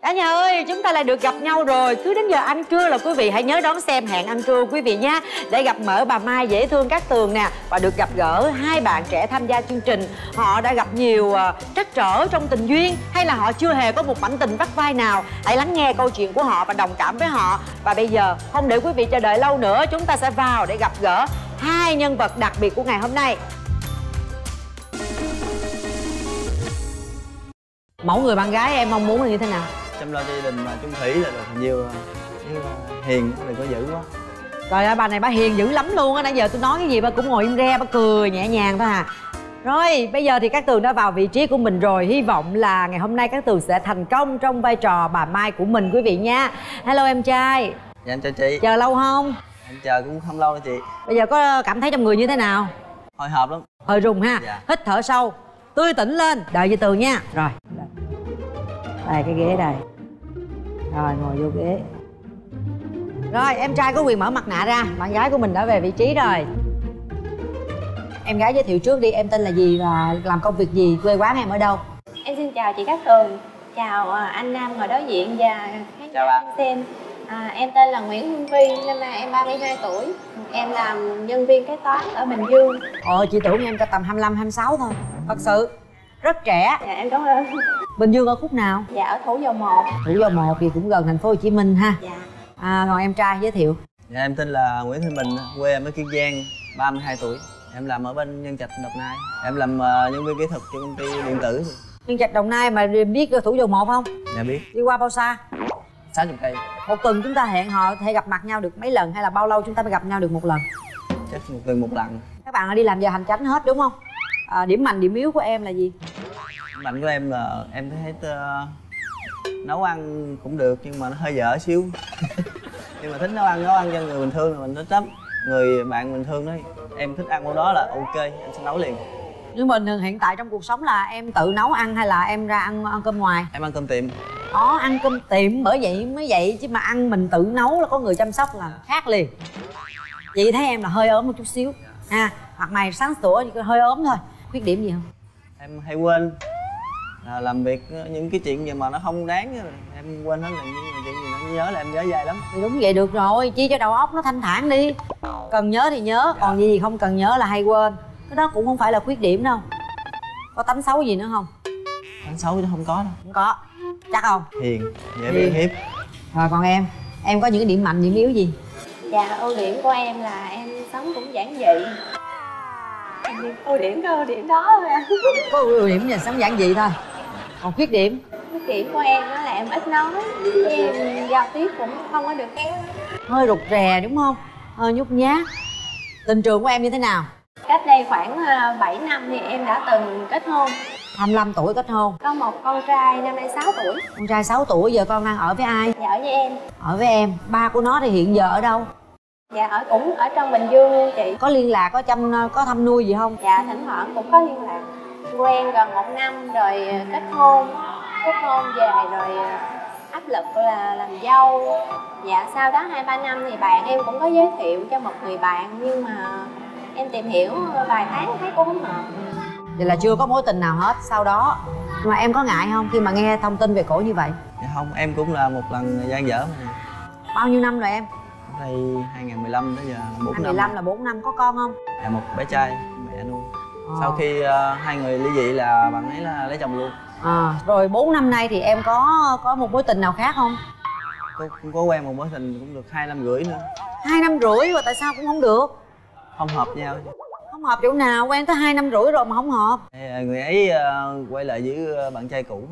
Cả nhà ơi, chúng ta lại được gặp nhau rồi. Cứ đến giờ ăn trưa là quý vị hãy nhớ đón xem Hẹn Ăn Trưa quý vị nha. Để gặp mợ bà Mai dễ thương Cát Tường nè, và được gặp gỡ hai bạn trẻ tham gia chương trình. Họ đã gặp nhiều trắc trở trong tình duyên, hay là họ chưa hề có một mảnh tình vắt vai nào. Hãy lắng nghe câu chuyện của họ và đồng cảm với họ. Và bây giờ không để quý vị chờ đợi lâu nữa, chúng ta sẽ vào để gặp gỡ hai nhân vật đặc biệt của ngày hôm nay. Mẫu người bạn gái em mong muốn là như thế nào? Chăm lo gia đình mà chung thủy là được nhiều, chứ hiền đừng có dữ quá. Trời ơi, bà này bà hiền dữ lắm luôn á. Nãy giờ tôi nói cái gì bà cũng ngồi im re, bà cười nhẹ nhàng thôi à. Rồi, bây giờ thì Cát Tường đã vào vị trí của mình rồi. Hy vọng là ngày hôm nay Cát Tường sẽ thành công trong vai trò bà Mai của mình quý vị nha. Hello em trai. Dạ em chào chị. Chờ lâu không? Em chờ cũng không lâu đâu chị. Bây giờ có cảm thấy trong người như thế nào? Hồi hộp lắm. Hơi rùng ha. Dạ. Hít thở sâu, tươi tỉnh lên. Đợi với Tường nha. Rồi, đây cái ghế đây. Rồi ngồi vô ghế. Rồi em trai có quyền mở mặt nạ ra. Bạn gái của mình đã về vị trí rồi. Em gái giới thiệu trước đi, em tên là gì và làm công việc gì, quê quán em ở đâu? Em xin chào chị Cát Tường, chào anh Nam ngồi đối diện và khán giả đang xem. Em tên là Nguyễn Hương Vi, năm nay em 32 tuổi. Em làm nhân viên kế toán ở Bình Dương. Chị tưởng em tầm 25, 26 thôi. Thật sự rất trẻ. Dạ em cảm ơn. Bình Dương ở khúc nào? Dạ ở Thủ Dầu Một. Thủ Dầu Một thì cũng gần thành phố Hồ Chí Minh ha. Dạ. Rồi em trai giới thiệu. Dạ em tên là Nguyễn Thanh Bình, quê em ở Kiên Giang, 32 tuổi. Em làm ở bên Nhân Trạch, Đồng Nai. Em làm nhân viên kỹ thuật cho công ty điện tử. Nhân Trạch, Đồng Nai mà biết Thủ Dầu Một không? Dạ biết. Đi qua bao xa? 60 cây. Một tuần chúng ta hẹn hò thể gặp mặt nhau được mấy lần, hay là bao lâu chúng ta mới gặp nhau được một lần? Chắc một tuần một lần. Các bạn đi làm giờ hành chánh hết đúng không? Điểm mạnh điểm yếu của em là gì? Điểm mạnh của em là em thấy nấu ăn cũng được nhưng mà nó hơi dở xíu. Nhưng mà thích nấu ăn cho người bình thường là mình thích lắm. Người bạn bình thường đấy, em thích ăn món đó là ok, em sẽ nấu liền. Nhưng mình hiện tại trong cuộc sống là em tự nấu ăn hay là em ra ăn cơm ngoài? Em ăn cơm tiệm. Ăn cơm tiệm, bởi vậy mới vậy chứ mà ăn mình tự nấu là có người chăm sóc là khác liền. Chị thấy em là hơi ốm một chút xíu ha, mặt mày sáng sủa chỉ hơi ốm thôi. Khuyết điểm gì không? Em hay quên, làm việc những cái chuyện gì mà nó không đáng em quên hết, là những chuyện gì nó nhớ là em nhớ dai lắm. Thì đúng vậy được rồi, chia cho đầu óc nó thanh thản đi. Cần nhớ thì nhớ, còn gì không cần nhớ là hay quên. Cái đó cũng không phải là khuyết điểm đâu. Có tánh xấu gì nữa không? Tánh xấu chứ không có đâu. Không có. Chắc không? Hiền, dễ bị hiếp. Rồi còn em có những cái điểm mạnh, điểm yếu gì? Dạ ưu điểm của em là em sống cũng giản dị. Ưu điểm có ưu điểm đó thôi à. Có ưu điểm là sống giản dị thôi. Còn khuyết điểm? Khuyết điểm của em đó là em ít nói, em giao tiếp cũng không có được khéo. Hơi rụt rè đúng không? Hơi nhút nhát. Tình trường của em như thế nào? Cách đây khoảng 7 năm thì em đã từng kết hôn. 25 tuổi kết hôn. Có một con trai năm nay 6 tuổi. Con trai 6 tuổi, giờ con đang ở với ai? Dạ ở với em. Ở với em. Ba của nó thì hiện giờ ở đâu? Dạ cũng ở trong Bình Dương luôn chị. Có liên lạc, có thăm nuôi gì không? Dạ thỉnh thoảng cũng có liên lạc. Quen gần 1 năm rồi kết hôn về rồi áp lực là làm dâu. Dạ sau đó 2-3 năm thì bạn em cũng có giới thiệu cho một người bạn, nhưng mà em tìm hiểu vài tháng thấy cũng không hợp. Vậy là chưa có mối tình nào hết sau đó. Nhưng mà em có ngại không khi mà nghe thông tin về cổ như vậy? Dạ không, em cũng là một lần gian dở mà. Bao nhiêu năm rồi em? Đây 2015 tới giờ 4 năm. 2015 là 4 năm, có con không? Dạ một bé trai, mẹ nuôi. Sau khi hai người ly dị là bạn ấy là lấy chồng luôn. Rồi 4 năm nay thì em có một mối tình nào khác không? Cũng có quen một mối tình cũng được 2 năm rưỡi nữa. 2 năm rưỡi rồi tại sao cũng không được? Không hợp nhau. Không hợp chỗ nào? Quen tới 2 năm rưỡi rồi mà không hợp? Người ấy quay lại với bạn trai cũ.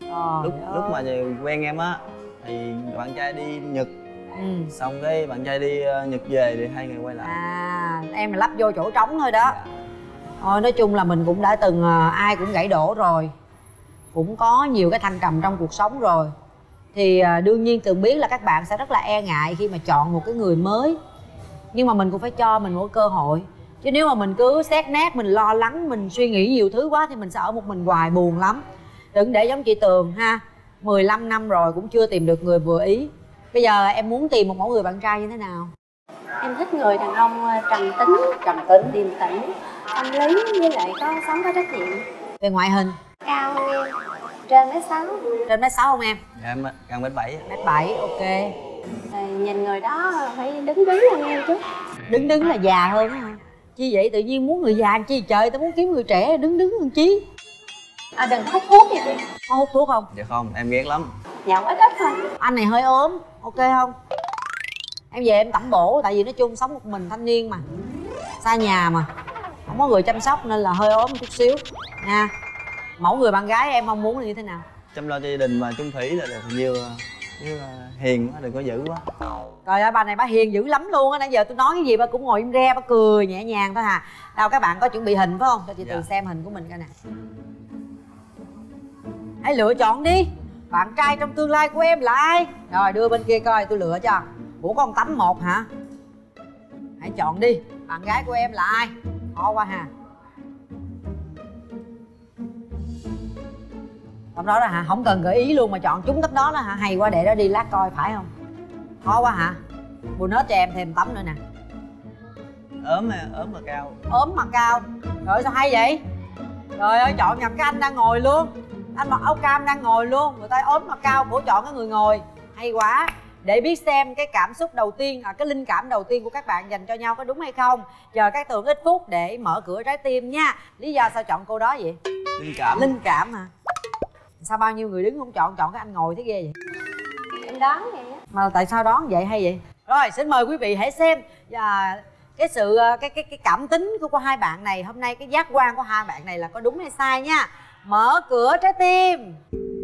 Lúc mà quen em á thì bạn trai đi Nhật. Xong cái bạn trai đi Nhật về thì hai người quay lại. Em là lắp vô chỗ trống thôi đó. Thôi nói chung là mình cũng đã từng ai cũng gãy đổ rồi, cũng có nhiều cái thăng trầm trong cuộc sống rồi. Thì đương nhiên Tường biết là các bạn sẽ rất là e ngại khi mà chọn một cái người mới. Nhưng mà mình cũng phải cho mình một cơ hội. Chứ nếu mà mình cứ xét nét, mình lo lắng, mình suy nghĩ nhiều thứ quá thì mình sẽ ở một mình hoài, buồn lắm. Đừng để giống chị Tường ha, 15 năm rồi cũng chưa tìm được người vừa ý. Bây giờ em muốn tìm một mẫu người bạn trai như thế nào? Em thích người đàn ông trầm tính, điềm tĩnh, tâm lý, với lại sống có trách nhiệm. Về ngoại hình? Cao hơn em. Trên mét 6. Trên mét 6 không em? Dạ em gần mét 7. Mét 7, ok. Rồi nhìn người đó phải đứng đứng hơn em chút. Đứng là già hơn á hả? Chi vậy tự nhiên muốn người già chi trời, tao muốn kiếm người trẻ đứng hơn chí. Đừng hút thuốc vậy chị. Có hút thuốc không? Dạ không, em ghét lắm. Nhậu ít ít thôi. Anh này hơi ốm, ok không? Em về em tẩm bổ, tại vì nói chung sống một mình thanh niên mà, xa nhà mà, không có người chăm sóc nên là hơi ốm chút xíu nha. Mẫu người bạn gái em mong muốn là như thế nào? Chăm lo cho gia đình mà chung thủy là được nhiều, chứ hiền quá, đừng có dữ quá. Trời ơi, bà này bà hiền dữ lắm luôn á. Nãy giờ tôi nói cái gì bà cũng ngồi im re, bà cười nhẹ nhàng thôi hà. Đâu các bạn có chuẩn bị hình phải không? Cho chị Từ xem hình của mình coi nè. Hãy lựa chọn đi. Bạn trai trong tương lai của em là ai? Rồi đưa bên kia coi tôi lựa cho. Ủa con tắm một hả? Hãy chọn đi. Bạn gái của em là ai? Khó quá hà. Tấm đó hả? Không cần gợi ý luôn mà chọn trúng tấm đó hả? Hay quá, để đó đi lát coi phải không? Khó quá hả? Bonus cho em thêm tấm nữa nè. Ốm mà cao. Ốm mà cao. Trời sao hay vậy? Trời ơi, chọn nhầm cái anh đang ngồi luôn. Anh mặc áo cam đang ngồi luôn. Người ta ốm mà cao, cổ chọn cái người ngồi. Hay quá. Để biết xem cái cảm xúc đầu tiên, cái linh cảm đầu tiên của các bạn dành cho nhau có đúng hay không. Chờ các Tường ít phút để mở cửa trái tim nha. Lý do sao chọn cô đó vậy? Linh cảm. Linh cảm hả? Sao bao nhiêu người đứng không chọn cái anh ngồi thế ghê vậy? Em đoán vậy á. Mà tại sao đoán vậy hay vậy? Rồi xin mời quý vị hãy xem và cái sự cái cảm tính của hai bạn này hôm nay, cái giác quan của hai bạn này là có đúng hay sai nha. Mở cửa trái tim.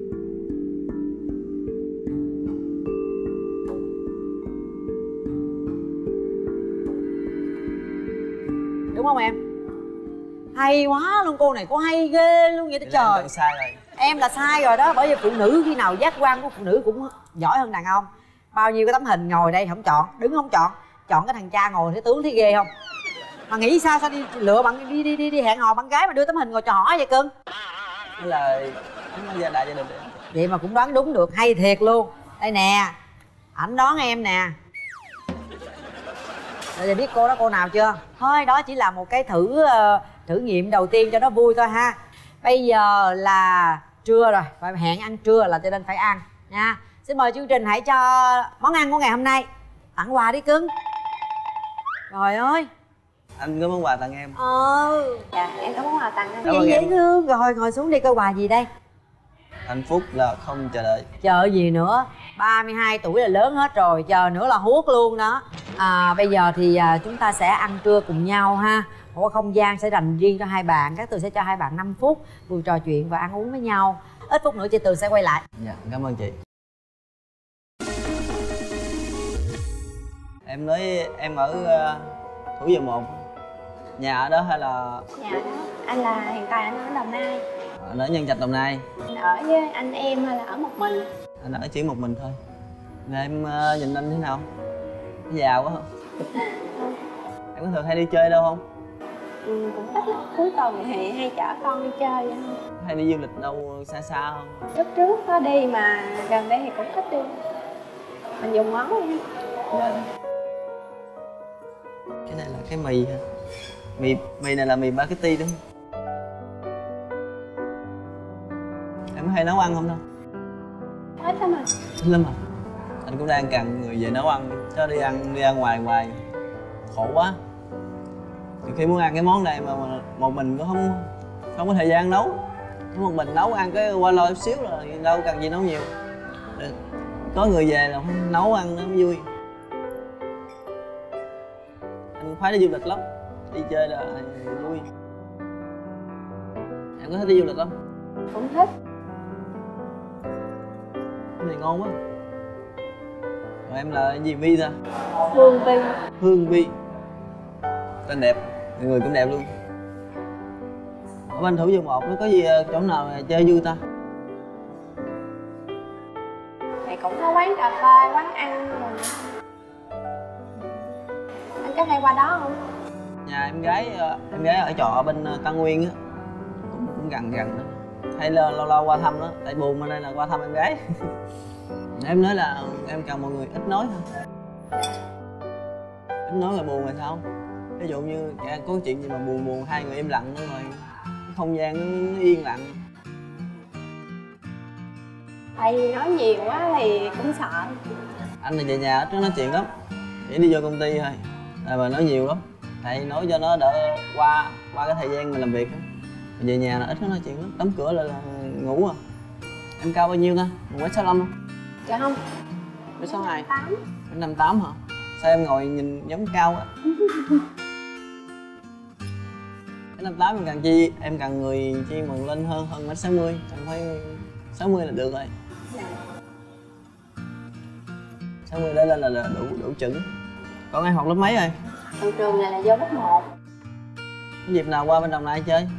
Đúng không em? Hay quá luôn, cô này có hay ghê luôn vậy đó trời. Em sai rồi. Em là sai rồi đó, bởi vì phụ nữ khi nào giác quan của phụ nữ cũng giỏi hơn đàn ông. Bao nhiêu cái tấm hình ngồi đây không chọn, đứng không chọn, chọn cái thằng cha ngồi thấy tướng thấy ghê không? Mà nghĩ sao đi lựa bạn đi hẹn hò bạn gái mà đưa tấm hình ngồi trò hỏi vậy cưng? Thế là gia đại gia đình. Vậy mà cũng đoán đúng được, hay thiệt luôn. Đây nè, ảnh đoán em nè. Rồi biết cô đó cô nào chưa? Thôi đó chỉ là một cái thử nghiệm đầu tiên cho nó vui thôi ha. Bây giờ là trưa rồi, phải hẹn ăn trưa là cho nên phải ăn nha. Xin mời chương trình hãy cho món ăn của ngày hôm nay. Tặng quà đi cưng. Trời ơi. Anh có món quà tặng em. Dạ em có món quà tặng anh. Gì dễ thương. Rồi ngồi xuống đi, coi quà gì đây? Hạnh phúc là không chờ đợi. Chờ gì nữa, 32 tuổi là lớn hết rồi, chờ nữa là huốt luôn đó. Bây giờ thì chúng ta sẽ ăn trưa cùng nhau ha. Một không gian sẽ dành riêng cho hai bạn. Các Tường sẽ cho hai bạn 5 phút vừa trò chuyện và ăn uống với nhau. Ít phút nữa chị Tường sẽ quay lại. Dạ, cảm ơn chị. Em nói em ở Thủ Dầu Một. Nhà ở đó hay là... Dạ đó. Anh là hiện tại anh ở Đồng Nai. Anh ở Nhân Trạch, Đồng Nai. Anh ở với anh em hay là ở một mình? Anh ở chỉ một mình thôi. Là em nhìn anh thế nào? Già quá không? Em có thường hay đi chơi đâu không? Cũng ít lắm. Cuối tuần thì hay chở con đi chơi vậy không? Hay đi du lịch đâu xa xa không? Lúc trước có đi mà gần đây thì cũng thích đi. Mình dùng món vậy ha. Cái này là cái mì hả? Mì này là mì spaghetti đúng không? Em có hay nấu ăn không đâu? Ít lắm à. Ít lắm à? Anh cũng đang cần người về nấu ăn, chứ đi ăn ngoài khổ quá. Nhiều khi muốn ăn cái món này mà một mình cũng không có thời gian nấu. Một mình nấu ăn cái qua lo xíu rồi, đâu cần gì nấu nhiều. Có người về là nấu ăn nó mới vui. Anh khoái đi du lịch lắm, đi chơi là vui. Em có thích đi du lịch không? Cũng thích. Cái này ngon quá. Rồi em là gì Vi ta? Hương Vi. Hương Vi. Tên đẹp, người cũng đẹp luôn. Ở bên Thủ Dầu Một nó có gì chỗ nào chơi vui ta? Thì cũng có quán cà phê, quán ăn rồi. Anh có hay qua đó không? Nhà em gái ở trọ ở bên Tân Nguyên á, cũng gần đó. Hay là lâu lâu qua thăm đó, tại buồn bên đây là qua thăm em gái. Em nói là em cần mọi người ít nói thôi. Ít nói rồi buồn là sao? Ví dụ như có chuyện gì mà buồn hai người im lặng nữa rồi cái không gian nó yên lặng. Tại vì nói nhiều quá thì cũng sợ. Anh là về nhà ít nói chuyện lắm, chỉ đi vô công ty thôi mà nói nhiều lắm, tại nói cho nó đỡ qua cái thời gian mình làm việc á. Về nhà là ít nói chuyện lắm, đóng cửa là ngủ à. Em cao bao nhiêu ta? 1m65 không? Dạ không. 1m62. 1m58 hả? Sao em ngồi nhìn giống cao quá? 1m58 em cần chi? Em cần người chi mà lên hơn 1m60, chẳng phải 60 là được rồi. 60 để lên là đủ chuẩn. Con em học lớp mấy rồi? Từ trường này là vô lớp 1. Cái dịp nào qua bên Đồng Nai chơi?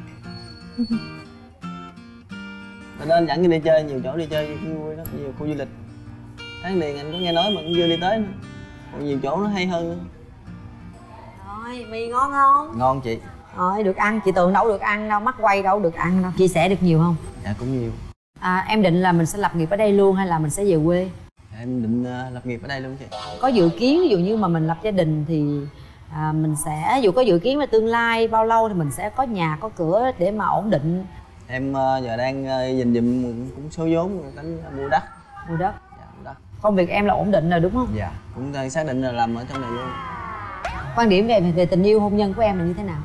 Mình nên dẫn đi chơi nhiều chỗ, đi chơi vui lắm, nhiều khu du lịch. Tháng liền anh có nghe nói mà cũng chưa đi tới nữa. Còn nhiều chỗ nó hay hơn nữa. Rồi, mì ngon không? Ngon chị. Rồi, được ăn, chị Tường đâu được ăn đâu, mắt quay đâu được ăn đâu. Chia sẻ được nhiều không? Dạ cũng nhiều. Em định là mình sẽ lập nghiệp ở đây luôn hay là mình sẽ về quê? Em định lập nghiệp ở đây luôn chị. Có dự kiến ví dụ như mà mình lập gia đình thì mình sẽ, ví dụ có dự kiến về tương lai bao lâu thì mình sẽ có nhà có cửa để mà ổn định. Em giờ đang dành dụm cũng số vốn tính mua đất. Mua đất. Dạ, mua đất. Công việc em là ổn định rồi đúng không? Dạ, cũng đang xác định là làm ở trong này luôn. Quan điểm về tình yêu hôn nhân của em là như thế nào?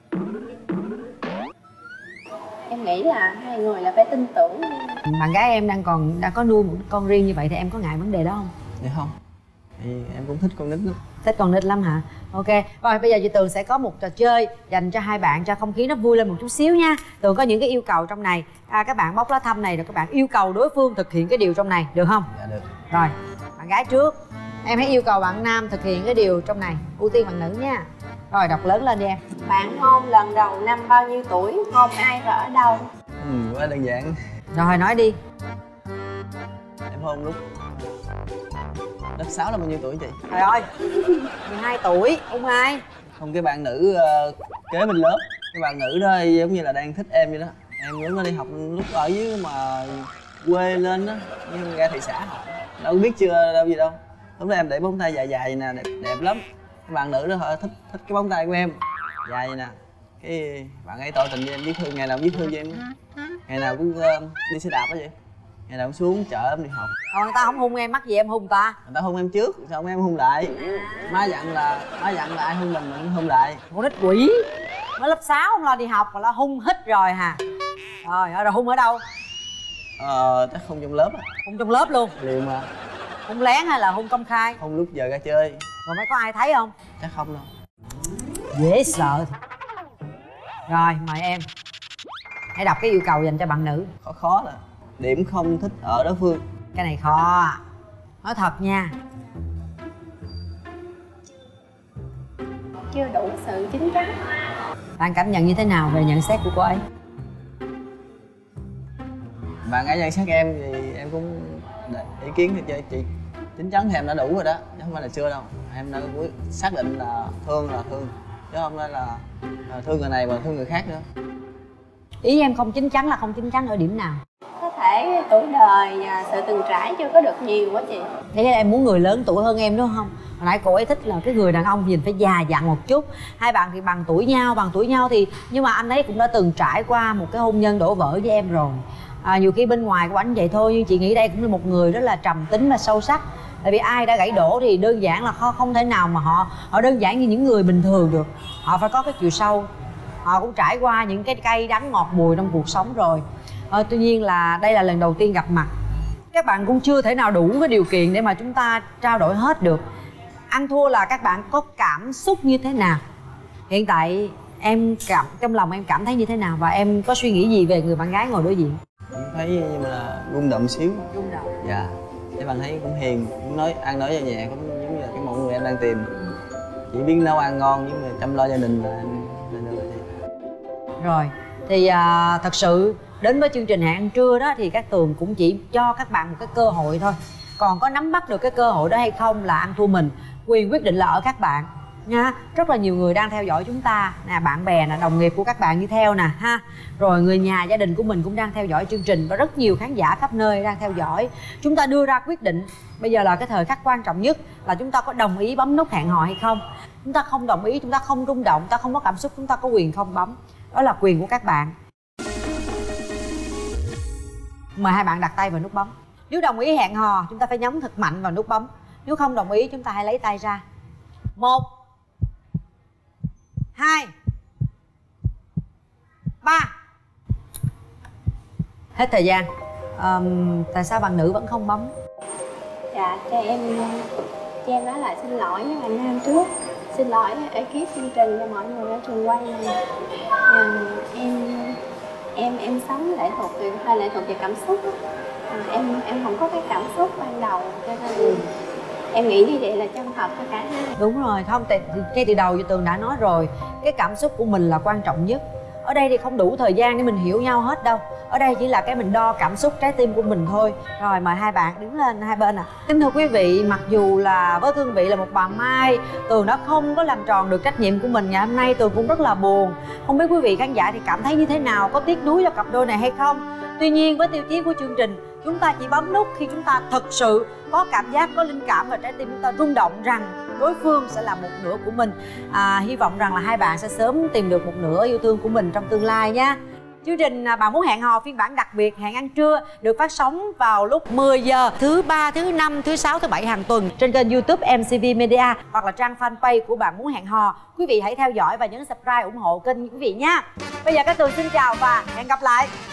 Em nghĩ là hai người là phải tin tưởng. Bạn gái em đang có nuôi một con riêng như vậy thì em có ngại vấn đề đó không? Dạ không. Thì em cũng thích con nít lắm. Thích con nít lắm hả? Ok. Rồi bây giờ chị Tường sẽ có một trò chơi dành cho hai bạn cho không khí nó vui lên một chút xíu nha. Tường có những cái yêu cầu trong này. Các bạn bóc lá thăm này rồi các bạn yêu cầu đối phương thực hiện cái điều trong này, được không? Dạ được. Rồi, bạn gái trước. Em hãy yêu cầu bạn nam thực hiện cái điều trong này. Ưu tiên bạn nữ nha. Rồi đọc lớn lên đi em. Bạn hôn lần đầu năm bao nhiêu tuổi? Hôn ai và ở đâu? Quá đơn giản. Rồi nói đi. Em hôn lúc lớp 6 là bao nhiêu tuổi chị? Trời ơi, 12 tuổi, hôn ai? Không, cái bạn nữ kế bên lớp. Cái bạn nữ đó giống như là đang thích em vậy đó. Em lúc đó đi học lúc ở dưới mà quê lên đó, nhưng ra thị xã học đâu biết chưa đâu gì đâu. Lúc đó em để bóng tay dài dài nè, đẹp lắm. Cái bạn nữ đó họ thích cái bóng tay của em dài vậy nè. Cái bạn ấy tỏ tình với em, viết thư, ngày nào cũng viết thư với em, ngày nào cũng đi xe đạp đó vậy, ngày nào cũng xuống chở em đi học. Còn người ta không hôn em, mắc gì em hôn người ta? Người ta hôn em trước, xong em hôn lại. Má dặn là ai hôn mình cũng hôn lại. Con nít quỷ. Mới lớp 6 không lo đi học mà lo hung hít rồi hả? Rồi hung ở đâu? Chắc hôn trong lớp á. Hung trong lớp luôn? Liền mà. Hung lén hay là hung công khai? Hôn lúc giờ ra chơi. Rồi mới có ai thấy không? Chắc không đâu. Dễ sợ. Rồi mời em. Hãy đọc cái yêu cầu dành cho bạn nữ. Khó là điểm không thích ở đối phương. Cái này khó. Nói thật nha. Chưa đủ sự chín chắn. Bạn cảm nhận như thế nào về nhận xét của cô ấy? Bạn ấy nhận xét em thì em cũng ý kiến thì chơi chị chín chắn thì em đã đủ rồi đó, chứ không phải là chưa đâu. Em đã xác định là thương chứ không phải là thương người này và thương người khác nữa. Ý em không chín chắn là không chín chắn ở điểm nào? Có thể tuổi đời và sự từng trải chưa có được nhiều quá chị. Thế là em muốn người lớn tuổi hơn em đúng không? Hồi nãy cô ấy thích là cái người đàn ông nhìn phải già dặn một chút. Hai bạn thì bằng tuổi nhau thì nhưng mà anh ấy cũng đã từng trải qua một cái hôn nhân đổ vỡ với em rồi. Nhiều khi bên ngoài của anh vậy thôi, nhưng chị nghĩ đây cũng là một người rất là trầm tính và sâu sắc. Tại vì ai đã gãy đổ thì đơn giản là không thể nào mà họ đơn giản như những người bình thường được. Họ phải có cái chiều sâu. Họ cũng trải qua những cái cay đắng ngọt bùi trong cuộc sống rồi. Tuy nhiên là đây là lần đầu tiên gặp mặt. Các bạn cũng chưa thể nào đủ cái điều kiện để mà chúng ta trao đổi hết được. Ăn thua là các bạn có cảm xúc như thế nào? Hiện tại trong lòng em cảm thấy như thế nào? Và em có suy nghĩ gì về người bạn gái ngồi đối diện? Em thấy nhưng mà là rung động xíu. Rung động. Dạ. Cái bạn thấy cũng hiền, cũng ăn nói cho nhẹ, cũng giống như là cái mẫu người em đang tìm. Chỉ biết nấu ăn ngon nhưng mà chăm lo gia đình là được rồi. Rồi thì thật sự đến với chương trình Hẹn Ăn Trưa đó thì các Tường cũng chỉ cho các bạn một cái cơ hội thôi. Còn có nắm bắt được cái cơ hội đó hay không là ăn thua mình. Quyền quyết định là ở các bạn nha. Rất là nhiều người đang theo dõi chúng ta nè, bạn bè nè, đồng nghiệp của các bạn đi theo nè ha. Rồi người nhà gia đình của mình cũng đang theo dõi chương trình. Và rất nhiều khán giả khắp nơi đang theo dõi. Chúng ta đưa ra quyết định. Bây giờ là cái thời khắc quan trọng nhất là chúng ta có đồng ý bấm nút hẹn hò hay không. Chúng ta không đồng ý, chúng ta không rung động, chúng ta không có cảm xúc, chúng ta có quyền không bấm. Đó là quyền của các bạn. Mời hai bạn đặt tay vào nút bấm. Nếu đồng ý hẹn hò chúng ta phải nhấn thật mạnh vào nút bấm. Nếu không đồng ý chúng ta hãy lấy tay ra. 1 2 3. Hết thời gian. Tại sao bạn nữ vẫn không bấm? Dạ cho em nói lại xin lỗi với bạn nam trước, xin lỗi ekip chương trình và mọi người ở trường quay này. Em sống hơi lệ thuộc về cảm xúc. Em không có cái cảm xúc ban đầu cho nên em nghĩ như vậy là chân thật cho cả hai. Đúng rồi, không tại ngay từ đầu Tường đã nói rồi, cái cảm xúc của mình là quan trọng nhất. Ở đây thì không đủ thời gian để mình hiểu nhau hết đâu. Ở đây chỉ là cái mình đo cảm xúc trái tim của mình thôi. Rồi mời hai bạn đứng lên hai bên ạ. Kính thưa quý vị, mặc dù là với cương vị là một bà Mai, Tường đã không có làm tròn được trách nhiệm của mình ngày hôm nay. Tường cũng rất là buồn. Không biết quý vị khán giả thì cảm thấy như thế nào, có tiếc nuối cho cặp đôi này hay không? Tuy nhiên với tiêu chí của chương trình, chúng ta chỉ bấm nút khi chúng ta thực sự có cảm giác, có linh cảm và trái tim chúng ta rung động rằng đối phương sẽ là một nửa của mình. Hy vọng rằng là hai bạn sẽ sớm tìm được một nửa yêu thương của mình trong tương lai nha. Chương trình Bạn Muốn Hẹn Hò phiên bản đặc biệt hẹn ăn trưa được phát sóng vào lúc 10 giờ thứ 3, thứ 5, thứ 6, thứ 7 hàng tuần trên kênh YouTube MCV Media hoặc là trang fanpage của Bạn Muốn Hẹn Hò. Quý vị hãy theo dõi và nhấn subscribe ủng hộ kênh quý vị nha. Bây giờ Cát Tường xin chào và hẹn gặp lại.